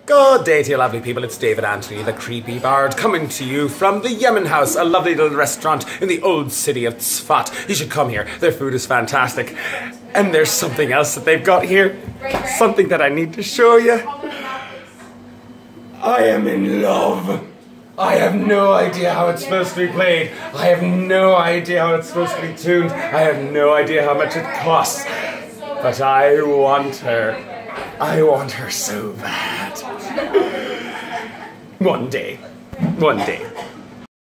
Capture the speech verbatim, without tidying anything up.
Good day to you lovely people, it's David Anthony, the creepy bard, coming to you from the Yemen House, a lovely little restaurant in the old city of Tzfat. You should come here, their food is fantastic. And there's something else that they've got here, something that I need to show you. I am in love. I have no idea how it's supposed to be played. I have no idea how it's supposed to be tuned. I have no idea how much it costs. But I want her. I want her so bad. One day. One day.